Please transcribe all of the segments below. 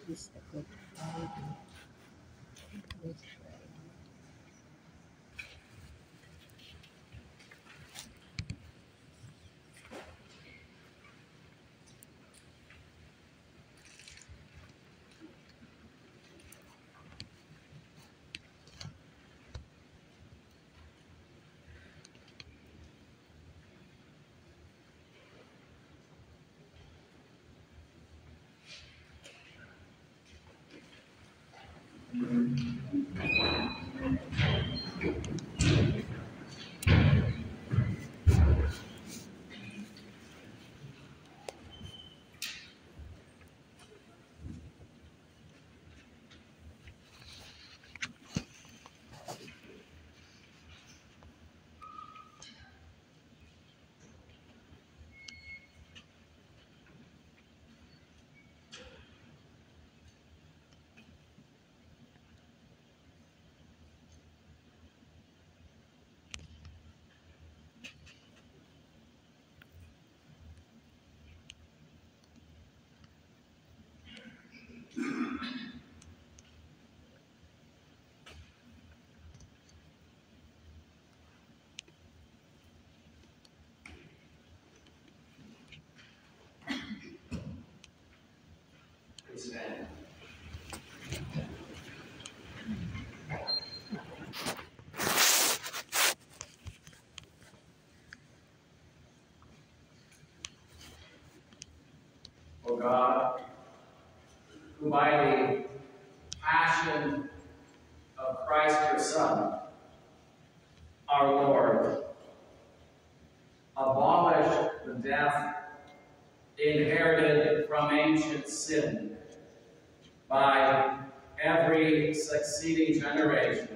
is a good Friday. Let's pray. Stand. O God, who by the passion of Christ your Son, our Lord, abolished the death inherited from ancient sin by every succeeding generation,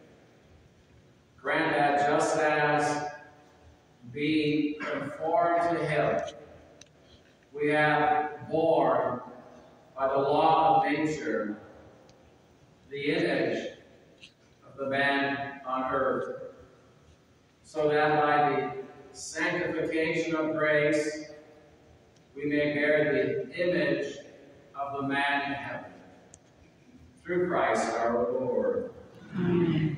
grant that just as being conformed to him, we have borne by the law of nature the image of the man on earth, so that by the sanctification of grace we may bear the image of the man in heaven. Through Christ our Lord. Amen.